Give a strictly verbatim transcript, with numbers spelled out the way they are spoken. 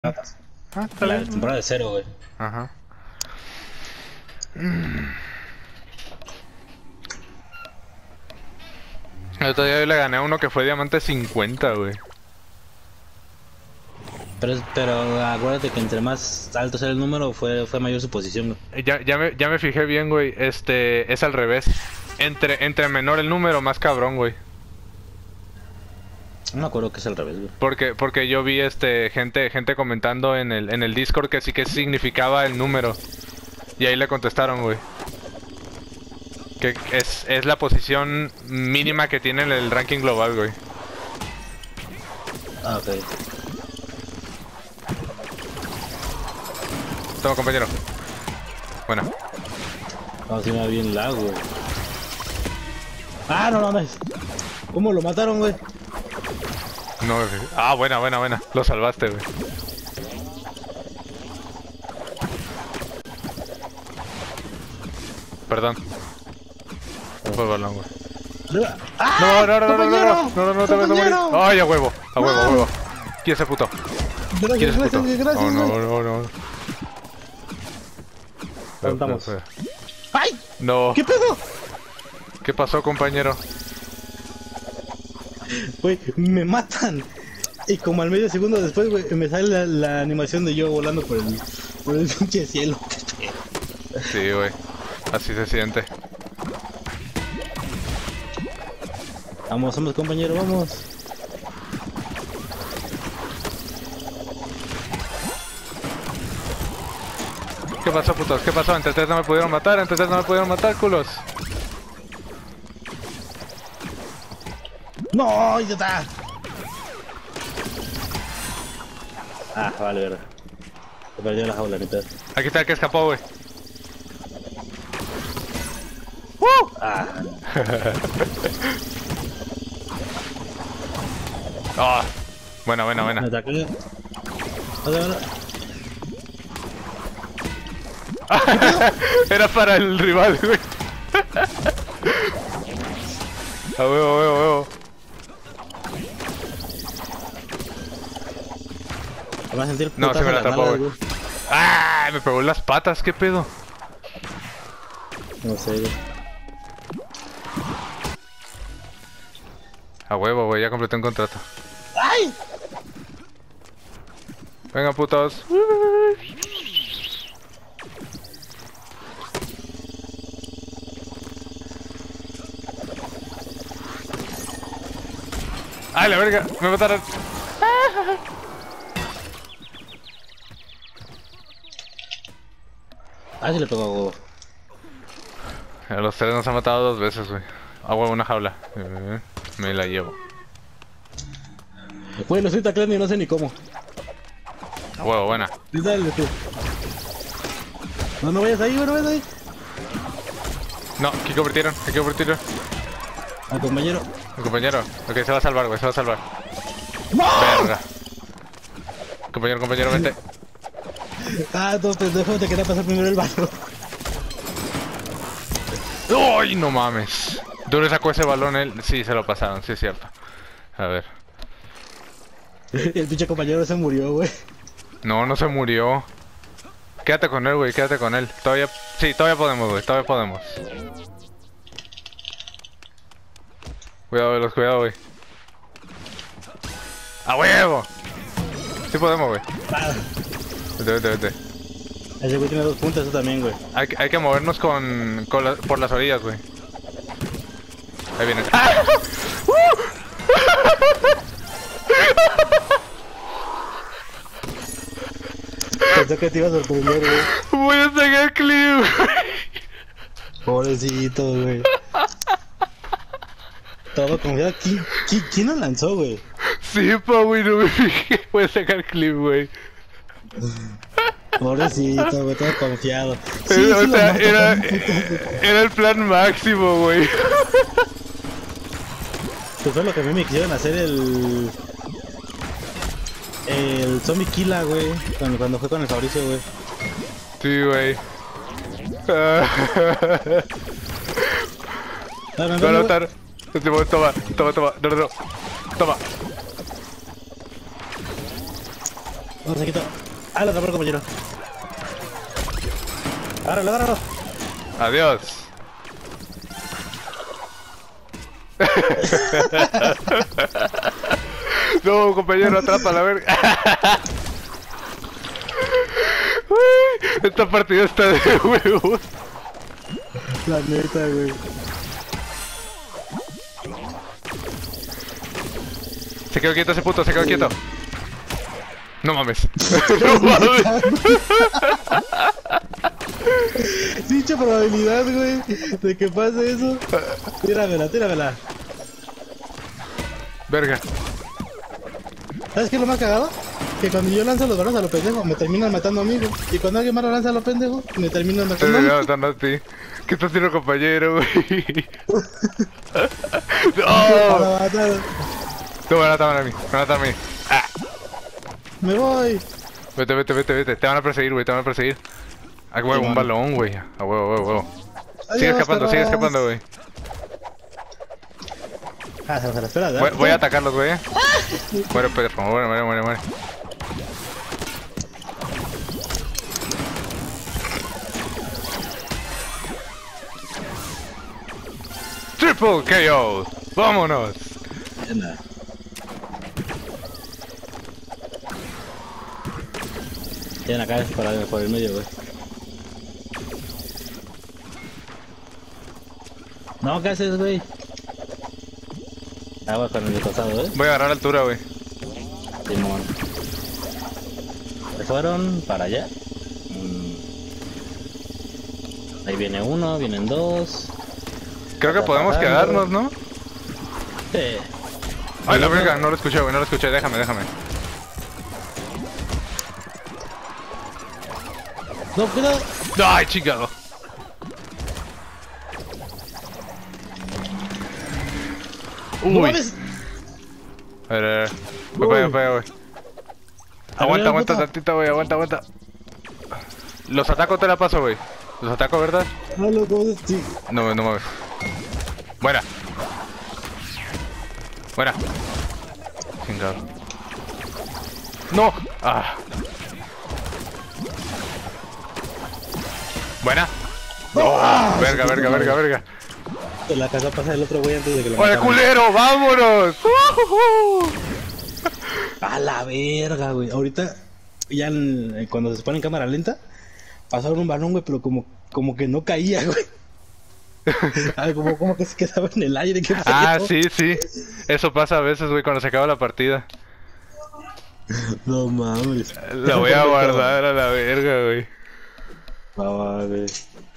Ratas. Ah, está La bien. temporada de cero, güey. Ajá. El otro día yo le gané a uno que fue diamante cincuenta, güey. Pero, pero acuérdate que entre más alto sea el número, fue, fue mayor su posición, güey. Ya, ya, me, ya me fijé bien, güey. Este, es al revés. Entre, entre menor el número, más cabrón, güey. No me acuerdo que es al revés, güey. Porque, porque yo vi este gente, gente comentando en el, en el Discord que sí que significaba el número. Y ahí le contestaron, güey. Que es, es la posición mínima que tiene en el ranking global, güey. Ah, ok. Toma, compañero. Bueno. No, si me va bien lag, güey. Ah, no mames. ¿Cómo lo mataron, güey? No, ah, buena, buena, buena. Lo salvaste, güey. Perdón. Fue el balón, güey. ¡Ah! No, no, no, no, no, compañero! no, no, no, no te vas a morir. ¡Compañero! Ay, a huevo, a huevo, a No. huevo. ¿Quién es ese puto? ¿Quién Gracias, es ese gracias, puto? gracias, Oh, no, güey. no, no. Contamos. Fue- ¡Ay! No. ¿Qué pedo? ¿Qué pasó, compañero? Güey, me matan. Y como al medio segundo después, güey, me sale la, la animación de yo volando por el, por el pinche cielo. Sí, güey. Así se siente. Vamos, vamos, compañero, vamos. ¿Qué pasó, putos? ¿Qué pasó? Entre tres no me pudieron matar, entre tres no me pudieron matar, culos. ¡No, idiota! Ah, vale, verdad. Se perdió la jaula, ni pedo. Aquí está el que escapó, güey. Ah, Ah, buena, buena, me buena. ataqué. Vale, vale. Era para el rival, güey. A huevo, a huevo, a huevo. Me va a sentir No, putazo se me la en las tapó, nalgas, güey. ¡Ah! Me pegó en las patas, ¿qué pedo? No sé, güey. A huevo, güey, ya completé un contrato. ¡Ay! Venga, putos. ¡Ay, la verga! Me mataron. Ah, sí le pegó a huevo. A los tres nos han matado dos veces, güey. A huevo, una jaula. Eh, Me la llevo. Güey, lo estoy tacleando y no sé ni cómo. A huevo, buena. Sí, dale tú. No, no vayas ahí, güey, no vayas ahí. No, aquí convirtieron, aquí convirtieron. Al compañero. Mi compañero. Ok, se va a salvar, güey, se va a salvar. ¡No! Verga. Compañero, compañero, vente. Ah, no, pendejo, te quería pasar primero el balón. ¡Ay, no mames! ¿Dónde sacó ese balón él? Sí, se lo pasaron, sí es cierto. A ver. El pinche compañero se murió, güey. No, no se murió. Quédate con él, güey, quédate con él. Todavía... Sí, todavía podemos, güey, todavía podemos. Cuidado, velos, cuidado, güey. ¡A huevo! Sí podemos, güey. Ah, Vete, vete, vete. ese güey tiene dos puntas, eso también, güey. Hay, que- hay que movernos con, con la- por las orillas, güey. Ahí vienen. ¡Ah! Pensé que te iba a sorprender, güey. Voy a sacar clip, güey. Pobrecito, güey. Todo confiado. ¿Quién, quién, quién lo lanzó, güey? Sí, pa, güey, no me fijé. Voy a sacar clip, güey. Pobrecito, güey, todo confiado. Eh, Sí, o sí lo sea, mato, era, con un putazo. era el plan máximo, güey. Pues fue lo que a mí me quisieron hacer el... El Zombie Killa, güey. Cuando, cuando fue con el Fabricio, güey. Sí, güey. Ah, me Voy a vengo, güey. anotar. Toma, toma, toma, toma. No, no, no. Toma. No se quita. Ah, lo atrapó el compañero. Agárralo, agárralo. Adiós. No, compañero, atrapa la verga. Uy, esta partida está de huevos. La neta, güey. Se quedó quieto ese puto, se quedó quieto. No mames. No mames. Dicha probabilidad, güey, de que pase eso. Tíramela, tíramela. Verga. ¿Sabes qué es lo más cagado? Que cuando yo lanzo los balones a los pendejos, me terminan matando a mí, güey. Y cuando alguien más lo lanza a los pendejos, me terminan Te matando a mí. terminaba matando a ti. ¿Qué estás haciendo, compañero, güey? Para ¡No! matar. Te van a matar a mí, me van a matar a mí. Ah. Me voy. Vete, vete, vete, vete. Te van a perseguir, güey, te van a perseguir. Ah, huevo, un balón, güey. A huevo, huevo, huevo. Sigue Adiós, escapando, sigue perros. escapando, güey. Ah, se la espera, Voy, voy a atacarlos, güey. Muere, perro, muere, muere, muere, muere. Triple K O. Vámonos. Nada. Tienen acá por, el- por el medio, güey. No, ¿qué haces, güey? Agua con el costado, ¿eh? Voy a agarrar altura, güey. Simón. Se fueron para allá. Mm. Ahí viene uno, vienen dos. Creo que podemos quedarnos, ¿no? Sí. Ay, la verga, no lo escuché, güey, no lo escuché. Déjame, déjame. No, cuidado. Ay, chingado. No Uy. mames. A ver, a ver. Voy para allá, Uy. para allá, güey. Aguanta, aguanta puta. tantito, güey, aguanta, aguanta. Los ataco te la paso, güey. Los ataco, ¿verdad? No, loco, sí. No, no mames. Buena. Buena. Chingado. No. Ah. Buena. No. Ah, Verga, su verga, puta verga, madre. verga. Se la casa pasa el otro güey antes de que lo ¡Oye, mataran. culero! ¡Vámonos! ¡Ujujú! A la verga, güey. Ahorita, ya en- cuando se pone en cámara lenta, pasaron un balón, güey, pero como, como que no caía, güey. Ay, como, como que se quedaba en el aire. ¿Qué Ah, pedo? sí, sí. Eso pasa a veces, güey, cuando se acaba la partida. No mames. La voy a guardar a la verga, güey. No mames.